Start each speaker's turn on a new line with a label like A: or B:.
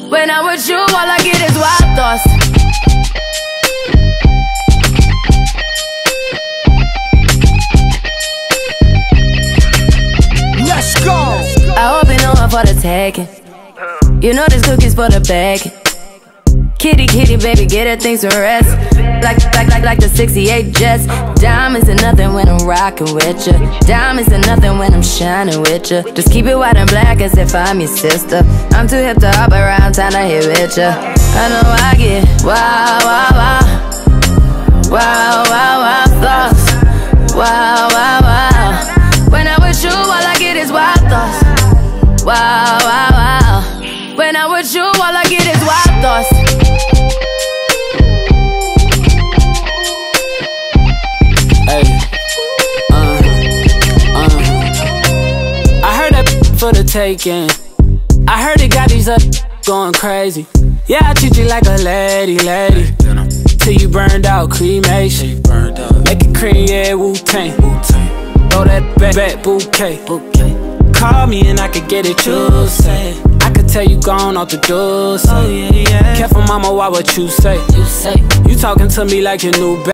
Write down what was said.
A: When I'm with you, all I get is wild thoughts.
B: Let's go.
A: I hope you know I'm for the taking. You know this cookie's for the baking. Kitty, kitty, baby, get her things to rest. Like the 68 Jets. Diamonds are nothing when I'm rockin' with ya. Diamonds are nothing when I'm shining with ya. Just keep it white and black as if I'm your sister. I'm too hip to hop around, time to hit with ya. I know I get wow, wow, wow. Wow, wow, wow thoughts. Wow, wow, wow. When I'm with you, all I get is wild thoughts. Wow, wow, wow. When I'm with you, all I get is wild thoughts.
C: I heard that for the taking. I heard it got these up going crazy. Yeah, I treat you like a lady, lady. Till you burned out, cremation. Make it cream, yeah, Wu-Tang. Throw that back bouquet. Call me and I could get it, you say. I could tell you gone off the door, say. Careful mama, why what you say? You talking to me like your new baby.